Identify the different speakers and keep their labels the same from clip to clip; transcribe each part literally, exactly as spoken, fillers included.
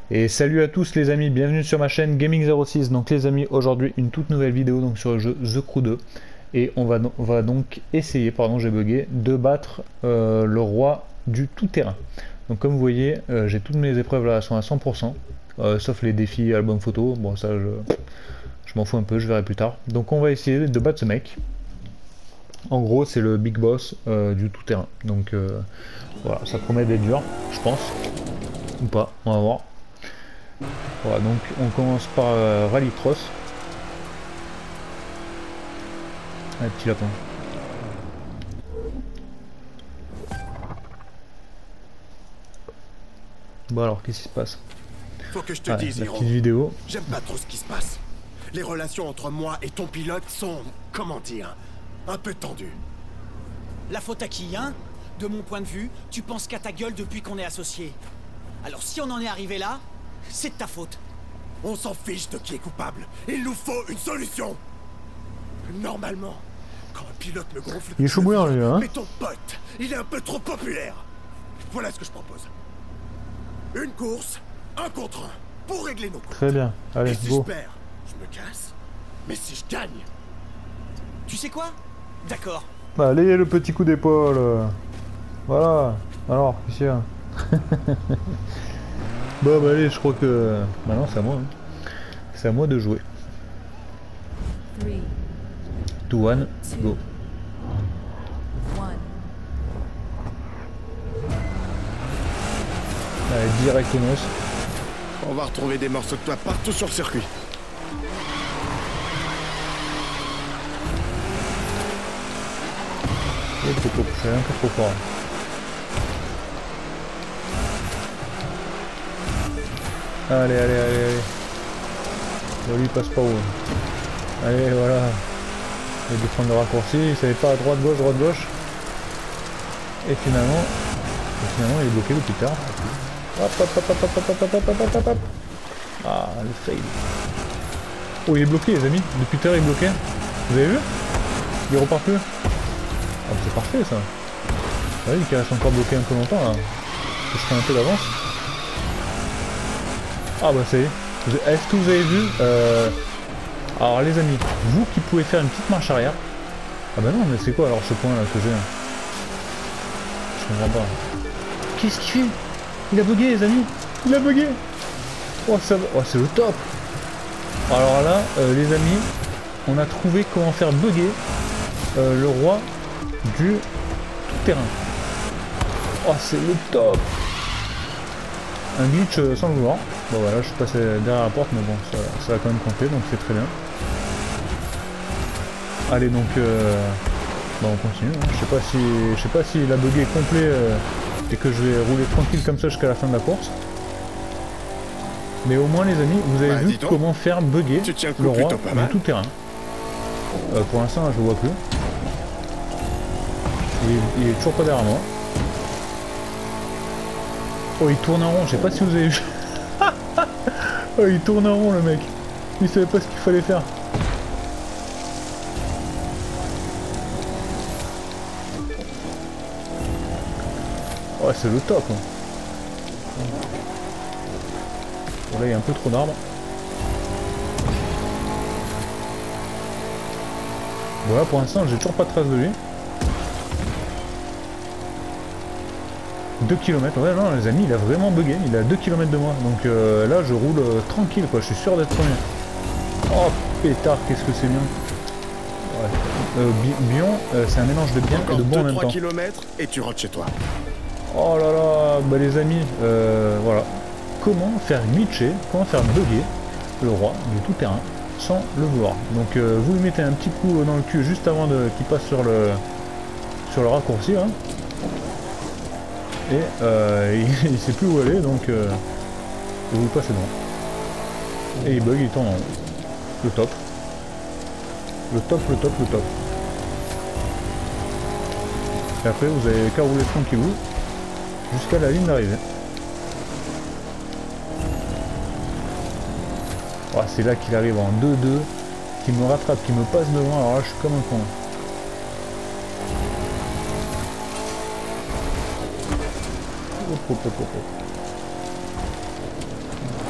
Speaker 1: Et salut à tous les amis, bienvenue sur ma chaîne Gaming zéro six. Donc les amis, aujourd'hui une toute nouvelle vidéo donc sur le jeu The Crew deux. Et on va, on va donc essayer, pardon j'ai bugué, de battre euh, le roi du tout-terrain. Donc comme vous voyez, euh, j'ai toutes mes épreuves là sont à cent pour cent, euh, sauf les défis album photo, bon ça je, je m'en fous un peu, je verrai plus tard. Donc on va essayer de battre ce mec. En gros c'est le big boss euh, du tout-terrain. Donc euh, voilà, ça promet d'être dur, je pense. Ou pas, on va voir. Voilà, donc on commence par euh, Rally Cross. Un petit lapin. Bon alors, qu'est-ce qui se passe?
Speaker 2: Faut que je te
Speaker 1: Ouais,
Speaker 2: dise,
Speaker 1: la
Speaker 2: Hiro.
Speaker 1: petite vidéo.
Speaker 2: J'aime pas trop ce qui se passe. Les relations entre moi et ton pilote sont, comment dire, un peu tendues.
Speaker 3: La faute à qui, hein? De mon point de vue, tu penses qu'à ta gueule depuis qu'on est associés. Alors si on en est arrivé là, c'est de ta faute.
Speaker 2: On s'en fiche de qui est coupable. Il nous faut une solution. Normalement, quand un pilote me gonfle,
Speaker 1: Il est chaud bouillant lui, hein?
Speaker 2: mais ton pote, il est un peu trop populaire. Voilà ce que je propose. Une course, un contre un, pour régler nos comptes.
Speaker 1: Très bien, allez,
Speaker 2: Et si
Speaker 1: go.
Speaker 2: je perds, je me casse. Mais si je gagne,
Speaker 3: Tu sais quoi? D'accord.
Speaker 1: Allez, le petit coup d'épaule. Voilà. Alors, qu'est-ce qu'il y a? Bon, bah allez, je crois que... Maintenant, c'est à moi. Hein. C'est à moi de jouer.
Speaker 4: Three,
Speaker 1: deux, un, go.
Speaker 4: one.
Speaker 1: Allez, direct au noce.
Speaker 2: on va retrouver des morceaux de toi partout sur le circuit.
Speaker 1: Et c'est trop- c'est un peu trop fort. Allez, allez, allez, allez. Bon, lui, il passe pas haut. Allez, voilà. Il va défendre le raccourci, il savait pas à droite, gauche, droite, gauche. Et finalement, et finalement, il est bloqué depuis tard. Hop, hop, hop, hop, hop, hop, hop, hop, hop, hop, hop, hop. Ah, le fail. Oh, il est bloqué, les amis. Depuis tard, il est bloqué. Vous avez vu? Il repart plus. Ah, c'est parfait, ça. Vous voyez qu'il reste encore bloqué un peu longtemps, là. Je ferai un peu d'avance. Ah, bah, ça y est. Vous- Est-ce que vous avez vu euh... Alors, les amis, vous qui pouvez faire une petite marche arrière. Ah, bah non, mais c'est quoi alors ce point là que j'ai? Je comprends pas. Qu'est-ce qu'il fait? Il a bugué, les amis. Il a bugué. Oh, ça va. Oh, c'est le top. Alors là, euh, les amis, on a trouvé comment faire bugger euh, le roi du tout-terrain. Oh, c'est le top. Un glitch euh, sans le vouloir. Bon voilà, je suis passé derrière la porte, mais bon, ça, ça va quand même compter, donc c'est très bien. Allez, donc, euh, bah, on continue. Hein. Je sais pas si, je sais pas si la bugué est complet euh, et que je vais rouler tranquille comme ça jusqu'à la fin de la course. Mais au moins, les amis, vous avez
Speaker 2: Bah,
Speaker 1: vu
Speaker 2: dis donc.
Speaker 1: comment faire bugger
Speaker 2: Tu tiens le coup
Speaker 1: le roi
Speaker 2: plutôt pas
Speaker 1: du
Speaker 2: mal.
Speaker 1: tout-terrain. Euh, pour l'instant, je le vois plus. Il est, il est toujours pas derrière moi. Oh, il tourne en rond, je sais pas si vous avez vu. Oh, il tourne en rond le mec. Il savait pas ce qu'il fallait faire. Oh, c'est le top. Hein. Bon, là, il y a un peu trop d'arbres. Voilà, pour l'instant, j'ai toujours pas de trace de lui. deux kilomètres, ouais non les amis, il a vraiment bugué, il est à deux kilomètres de moi, donc euh, là je roule euh, tranquille quoi, je suis sûr d'être premier. Oh pétard, qu'est-ce que c'est bien. Ouais. Euh, Bi- Bion, euh, c'est un mélange de bien et de bon en même
Speaker 2: trois
Speaker 1: temps.
Speaker 2: kilomètres et tu rentres chez toi.
Speaker 1: Oh là là, bah les amis, euh, voilà. Comment faire glitcher, comment faire bugger le roi du tout-terrain sans le vouloir. Donc euh, vous lui mettez un petit coup dans le cul juste avant de qu'il passe sur le sur le raccourci hein. Et euh, il, il sait plus où aller, donc euh, vous le passez devant. Et il bug, il tourne en haut. Le top. Le top, le top, le top. Et après, vous avez qu'à rouler tranquillou jusqu'à la ligne d'arrivée. Oh, c'est là qu'il arrive en deux deux, qu'il me rattrape, qu'il me passe devant, alors là je suis comme un con. Hop, hop, hop, hop.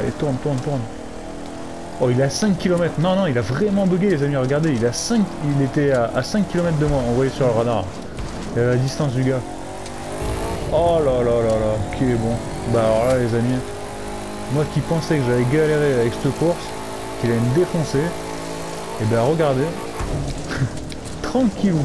Speaker 1: Allez, tourne, tourne, tourne. Oh, il est à cinq kilomètres. Non, non, il a vraiment bugué, les amis. Regardez, il, est à cinq... il était à, à cinq kilomètres de moi, on voyait sur le radar. Il a la distance du gars. Oh là là là là, qui est bon. Bah alors là, les amis, moi qui pensais que j'allais galérer avec cette course, qu'il allait me défoncer, et ben regardez, tranquillou.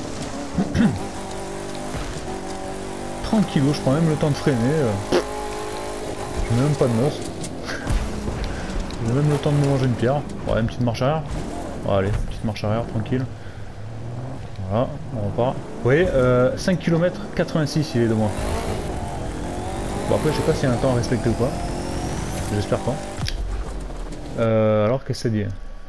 Speaker 1: Tranquillou, je prends même le temps de freiner. Euh... Je mets même pas de noces. J'ai même le temps de me manger une pierre. Ouais, une petite marche arrière. Bon, allez, petite marche arrière, tranquille. Voilà, on repart. Vous voyez, euh, cinq kilomètres, quatre-vingt-six il est de moi. Bon après, je sais pas s'il y a un temps à respecter ou pas. J'espère pas. Euh, alors, qu'est-ce que ça dit?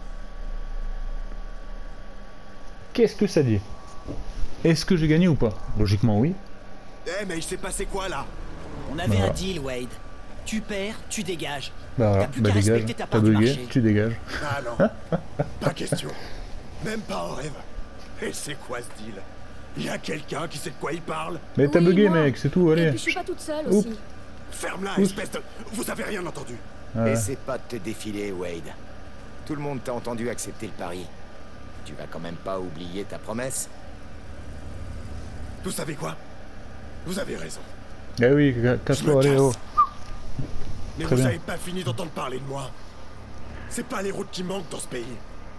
Speaker 1: Qu'est-ce que ça dit? Est-ce que j'ai gagné ou pas? Logiquement, oui.
Speaker 2: Eh, mais il s'est passé quoi là?
Speaker 3: On avait
Speaker 1: Voilà.
Speaker 3: un deal, Wade. Tu perds, tu dégages.
Speaker 1: Bah voilà,
Speaker 3: T'as plus
Speaker 1: bah
Speaker 3: qu'à
Speaker 1: dégage.
Speaker 3: respecter ta
Speaker 1: T'as
Speaker 3: part du
Speaker 1: bugué,
Speaker 3: marché.
Speaker 1: tu dégages.
Speaker 2: Ah non, pas question. Même pas en rêve. Et c'est quoi ce deal? Il y a quelqu'un qui sait de quoi il parle?
Speaker 1: Mais t'as
Speaker 5: Oui,
Speaker 1: bugué,
Speaker 5: moi.
Speaker 1: mec, c'est tout,
Speaker 5: Et
Speaker 1: allez.
Speaker 5: puis je suis pas toute seule
Speaker 1: Oups.
Speaker 5: aussi.
Speaker 2: Ferme-la,
Speaker 1: Oups.
Speaker 2: espèce de... Vous avez rien entendu?
Speaker 1: Ouais.
Speaker 6: Essaie pas de te défiler, Wade. Tout le monde t'a entendu accepter le pari. Tu vas quand même pas oublier ta promesse?
Speaker 2: Vous savez quoi? Vous avez raison.
Speaker 1: Eh oui, casse-toi, allez, oh.
Speaker 2: Mais
Speaker 1: Très
Speaker 2: vous
Speaker 1: bien.
Speaker 2: avez pas fini d'entendre parler de moi. C'est pas les routes qui manquent dans ce pays.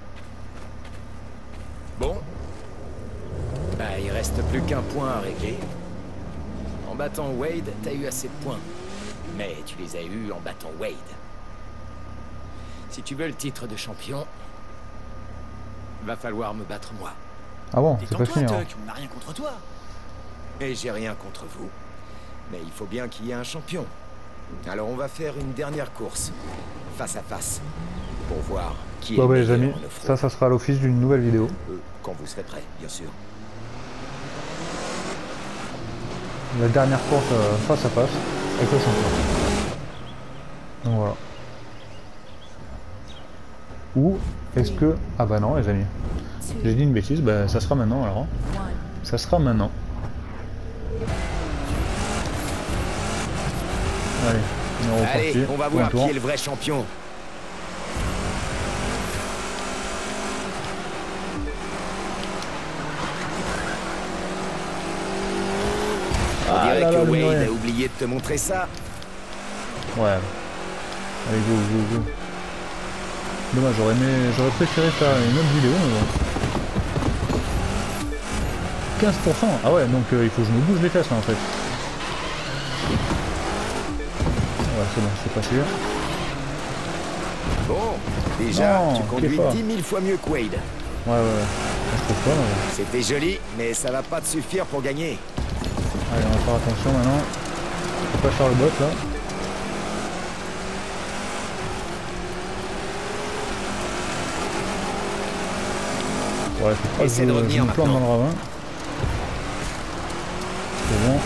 Speaker 6: Bon. Bah, il reste plus qu'un point à régler. En battant Wade, t'as eu assez de points. Mais tu les as eus en battant Wade. Si tu veux le titre de champion, va falloir me battre moi.
Speaker 1: Ah bon, c'est pas
Speaker 3: Détends-toi,
Speaker 1: fini, alors.
Speaker 3: Tuck, on n'a rien contre toi.
Speaker 6: Et j'ai rien contre vous. Mais il faut bien qu'il y ait un champion. Alors on va faire une dernière course, face à face, pour voir qui est
Speaker 1: Bon
Speaker 6: le
Speaker 1: bah les
Speaker 6: meilleur
Speaker 1: amis,
Speaker 6: en off-road.
Speaker 1: ça, ça sera à l'office d'une nouvelle vidéo.
Speaker 6: Euh, quand vous serez prêts, bien sûr.
Speaker 1: La dernière course euh, face à face avec le champion. Donc voilà. Ou est-ce que... Ah bah non les amis. J'ai dit une bêtise, bah ça sera maintenant alors.
Speaker 4: One.
Speaker 1: Ça sera maintenant. Allez, on est reparti.
Speaker 6: Allez, on va
Speaker 1: Pour un
Speaker 6: voir
Speaker 1: tour.
Speaker 6: qui est le vrai champion. On
Speaker 1: Ah
Speaker 6: dirait
Speaker 1: là
Speaker 6: que
Speaker 1: là, le
Speaker 6: Wade
Speaker 1: murien.
Speaker 6: a oublié de te montrer ça.
Speaker 1: Ouais. Allez, go, go, go. Dommage, j'aurais aimé... j'aurais préféré faire une autre vidéo, mais bon. quinze pour cent. Ah ouais, donc euh, il faut que je me bouge les fesses là en fait. Ouais, c'est bon, c'est passé.
Speaker 6: Bon, déjà,
Speaker 1: Non,
Speaker 6: tu conduis
Speaker 1: t'es pas.
Speaker 6: dix mille fois mieux que Wade.
Speaker 1: Ouais, ouais, ouais. Je trouve pas, mais...
Speaker 6: C'était joli, mais ça va pas te suffire pour gagner.
Speaker 1: Allez, on va faire attention maintenant. Faut pas faire le bot là. Ouais, faut pas que
Speaker 6: Essaie de
Speaker 1: je,
Speaker 6: revenir
Speaker 1: je me plante dans
Speaker 6: maintenant.
Speaker 1: le ravin. C'est bon.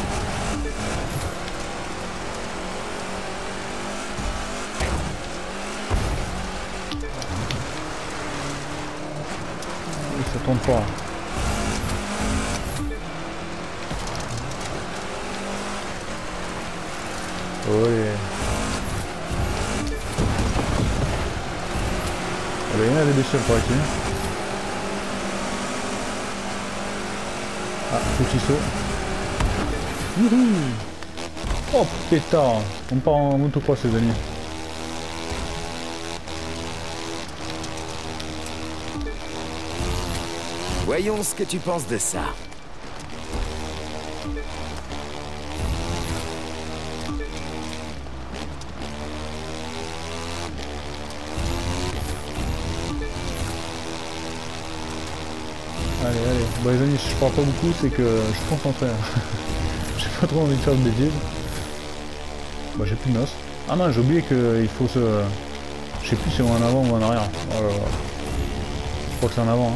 Speaker 1: Oui, ça tourne pas. Oui. Ah bah, il y en a des bestioles par ici. Ah, petit saut. Youhou! Oh pétard! On part en motocross les amis.
Speaker 6: Voyons ce que tu penses de ça.
Speaker 1: Allez, allez. Bon les amis, si je parle pas beaucoup, c'est que je suis concentré. J'ai pas trop envie de faire de bêtises. Bah j'ai plus de noces. Ah non, j'ai oublié qu'il faut se... Je sais plus si on est en avant ou en arrière. Oh là là. Je crois que c'est en avant. Hein.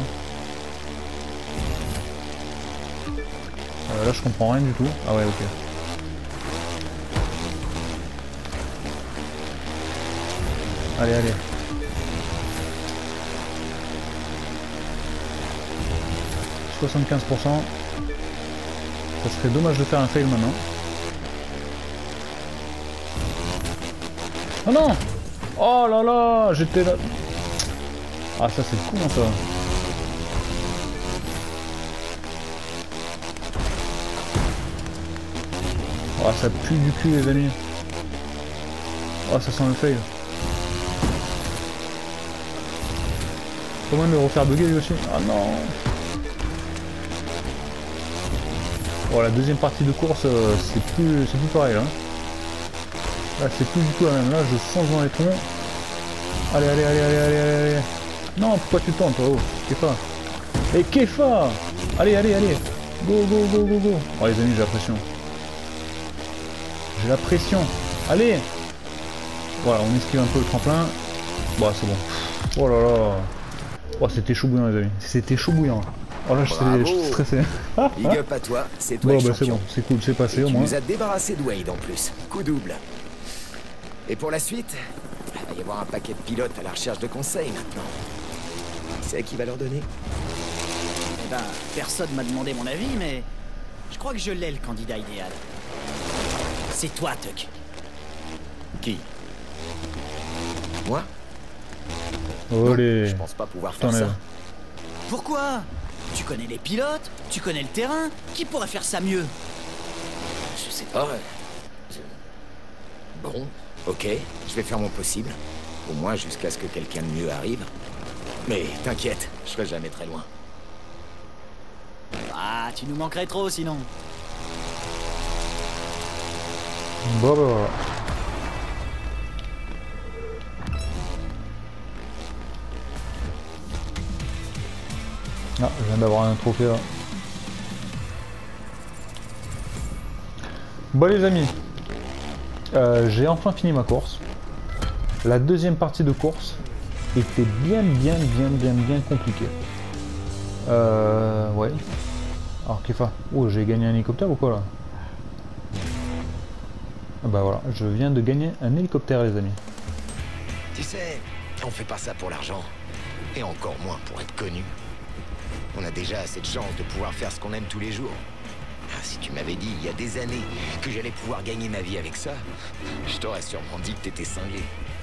Speaker 1: Euh, là je comprends rien du tout. Ah ouais, ok. Allez, allez. soixante-quinze pour cent. Ça serait dommage de faire un fail maintenant. Oh non! Oh là là, j'étais là. Ah ça c'est con ça. Oh ça pue du cul les amis. Oh ça sent le fail. Comment me refaire bugger lui aussi? Ah non. Bon la deuxième partie de course euh, c'est plus c'est plus pareil là. Là c'est plus du tout la même, là je fonce dans les troncs. Allez allez allez allez allez allez. Non pourquoi tu tentes toi oh Kefa. Et Kefa. Allez allez allez. Go go go go go. Oh les amis j'ai la pression. J'ai la pression. Allez. Voilà on esquive un peu le tremplin. Bon c'est bon. Oh là là. Oh c'était chaud bouillant les amis. C'était chaud bouillant. Oh là je suis stressé.
Speaker 6: Big up à toi, c'est toi
Speaker 1: bon,
Speaker 6: le
Speaker 1: bah,
Speaker 6: champion.
Speaker 1: c'est bon, c'est cool, c'est passé
Speaker 6: Et
Speaker 1: au
Speaker 6: tu
Speaker 1: moins.
Speaker 6: nous as débarrassé de Wade en plus. Coup double. Et pour la suite, il va y avoir un paquet de pilotes à la recherche de conseils maintenant. Qui c'est qui va leur donner?
Speaker 3: Eh ben, personne m'a demandé mon avis, mais je crois que je l'ai le candidat idéal. C'est toi, Tuck.
Speaker 6: Qui? Moi?
Speaker 1: Olé.
Speaker 6: Non, je pense pas pouvoir faire
Speaker 1: T'en
Speaker 6: ça.
Speaker 1: es.
Speaker 3: Pourquoi? Tu connais les pilotes, tu connais le terrain, qui pourrait faire ça mieux?
Speaker 6: Je sais pas. Je- Bon, ok, je vais faire mon possible. Au moins jusqu'à ce que quelqu'un de mieux arrive. Mais t'inquiète, je serai jamais très loin.
Speaker 3: Ah, tu nous manquerais trop sinon.
Speaker 1: Bon bah voilà. Ah, je viens d'avoir un trophée là. Bon les amis, euh, j'ai enfin fini ma course. La deuxième partie de course était bien bien bien bien bien compliquée. Euh, ouais. Alors Kefa, oh j'ai gagné un hélicoptère ou quoi là? Ah bah voilà, je viens de gagner un hélicoptère les amis.
Speaker 6: Tu sais, on fait pas ça pour l'argent. Et encore moins pour être connu. On a déjà assez de chance de pouvoir faire ce qu'on aime tous les jours. Ah, si tu m'avais dit il y a des années que j'allais pouvoir gagner ma vie avec ça, je t'aurais sûrement dit que t'étais cinglé.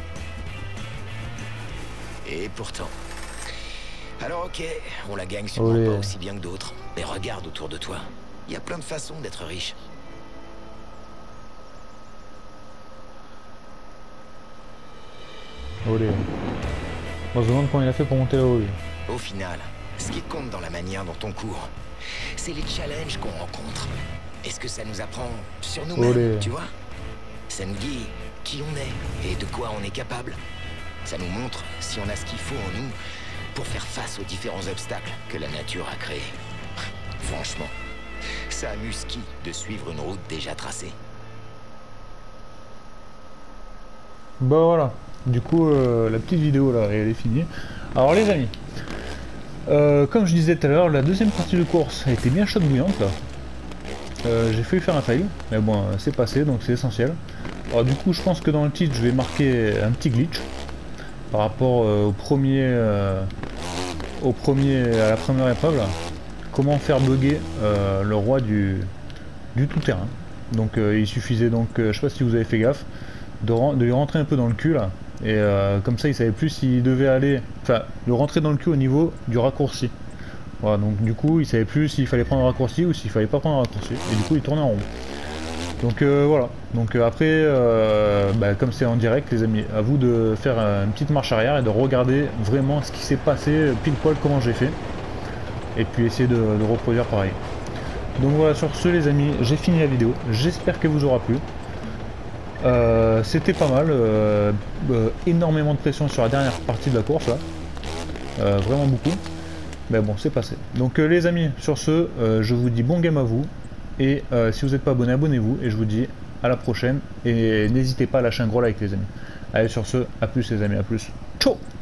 Speaker 6: Et pourtant. Alors ok, on la gagne sûrement
Speaker 1: Olé.
Speaker 6: pas aussi bien que d'autres. Mais regarde autour de toi. Il y a plein de façons d'être riche.
Speaker 1: Olé. On se demande comment il a fait pour monter là-haut lui.
Speaker 6: Au final, ce qui compte dans la manière dont on court, c'est les challenges qu'on rencontre. Et ce que ça nous apprend sur nous-mêmes,
Speaker 1: Olé.
Speaker 6: tu vois? Ça nous dit qui on est et de quoi on est capable. Ça nous montre si on a ce qu'il faut en nous pour faire face aux différents obstacles que la nature a créés. Franchement, ça amuse qui de suivre une route déjà tracée?
Speaker 1: Bah voilà, du coup euh, la petite vidéo là elle est finie. Alors les amis, euh, comme je disais tout à l'heure, la deuxième partie de course a été bien chaude bouillante là. Euh, j'ai failli faire un fail, mais bon c'est passé donc c'est essentiel. Alors du coup je pense que dans le titre je vais marquer un petit glitch par rapport euh, au premier, euh, au premier, à la première épreuve là. Comment faire bugger euh, le roi du, du tout-terrain. Donc euh, il suffisait donc, euh, je sais pas si vous avez fait gaffe, de, de lui rentrer un peu dans le cul là, et euh, comme ça il savait plus s'il devait aller, enfin de rentrer dans le cul au niveau du raccourci. Voilà, donc du coup il savait plus s'il fallait prendre un raccourci ou s'il fallait pas prendre un raccourci, et du coup il tournait en rond. Donc euh, voilà, donc euh, après, euh, bah, comme c'est en direct les amis, à vous de faire euh, une petite marche arrière et de regarder vraiment ce qui s'est passé, pile poil comment j'ai fait, et puis essayer de, de reproduire pareil. Donc voilà, sur ce les amis, j'ai fini la vidéo, j'espère qu'elle vous aura plu. Euh, C'était pas mal, euh, euh, énormément de pression sur la dernière partie de la course là, euh, vraiment beaucoup, mais bon c'est passé. Donc euh, les amis, sur ce, euh, je vous dis bon game à vous, et euh, si vous n'êtes pas abonné, abonnez-vous, et je vous dis à la prochaine, et n'hésitez pas à lâcher un gros like les amis. Allez sur ce, à plus les amis, à plus, ciao.